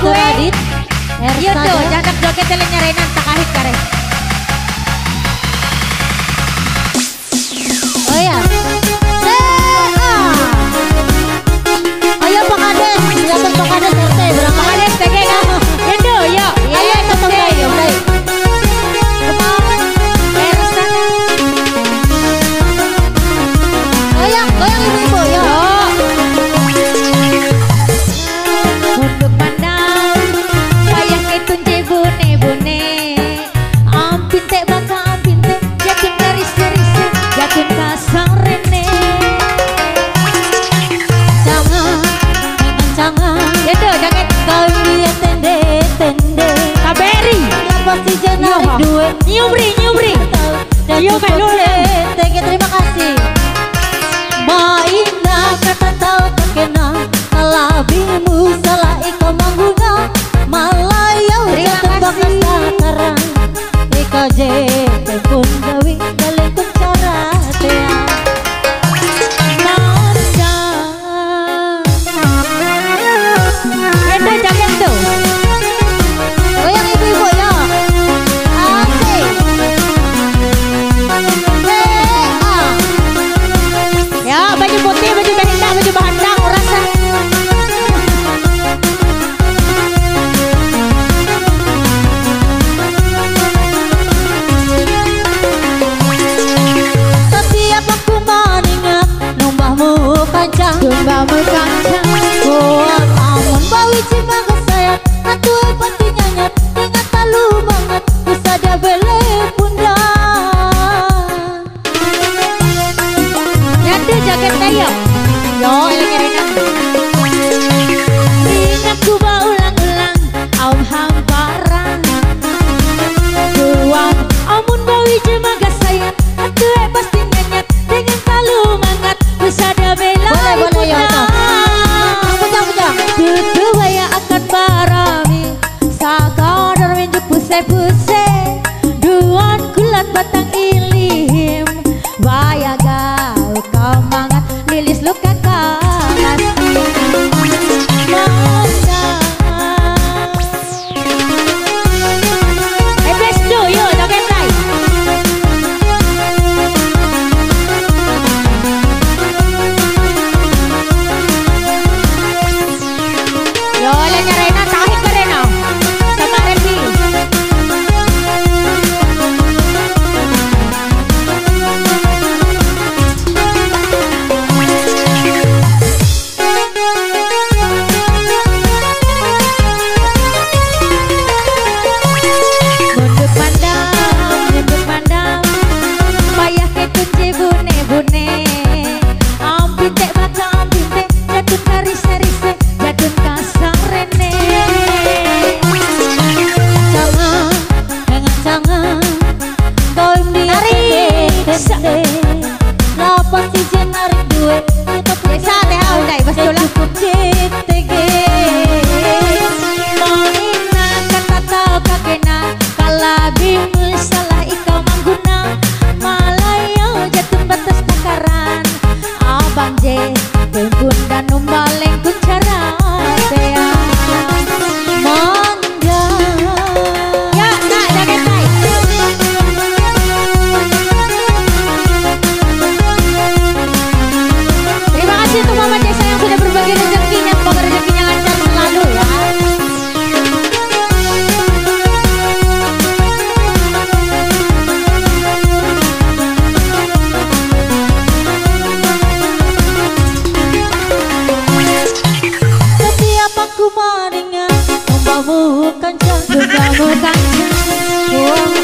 gue. Iya tuh, jangan joget telenya Renan takahit kare. Oh ya. Ayo Pak Kades, silakan Pak Kades RT berapa? Pak Kades TG kan? Yendo, yo. Ayo ketemu deh, udah. Goyang ibu-ibu, yo. Untuk pandang, payah ketun bune-bune. Ampin tek baka ampin tek, jatun dari serise, jatun kasang rene. Jangan. Yendo, jangan Kau lihat tende. kaberi. Pasti jenarik duit. Nyubri. Yo melule. Terima kasih. Maina kata tahu kena alabimu salah iko mangguna Malaya Terima tembak kasih. sekarang iko je pun gawi dalam cara tea Yendo, jangan tuh. goyang ibu-ibu ya asik. Ya, baju putih, baju behinda, baju bahandang, rasa. Setiap aku mengingat numbahmu kancang Kuat amun bawi cima kesayat Atu pasti nyanyat Ingat talu banget Usada bele punda Nyadu jaket tayo. Yo, elengnya Renan. Ingat ku ulang-ulang, aum hamparan. Tuan, amun bawi jemaga sayat, atu pasti nyanyat dengan talu mangat. Usada bela Boleh, ya, ibunda. Pujang Tutu waya akan barami, sakadar minjuk puse-puse. Duan kulat batang ilim, waya gau kau mangat lilis luka kasih. Best do yo, joget tay. Yo, lenya Rena, tahit ka rin oh. Sama Repi. Mundur pandang, payah kekunci bune-bune. Ampin tek baka ampin tek, jatun karise-rise, jatun kasang rene. Jangan Kau Tarik. tende Lapa si jenarik duit Tetap Desa teh audai, bas dola. cukup JTG Maina kata tau kakena, kalabimu salah ikau mangguna. Malaya jatun batas takaran, abang J pun dan numbaleng kuncara tea. Manja Ya, nak jaket tay. Terima kasih untuk Mama Desa yang sudah berbagi rezekinya. Semoga rezekinya lancar selalu ya. Setiap aku mendengar Membawa kancang Bungamu kancang,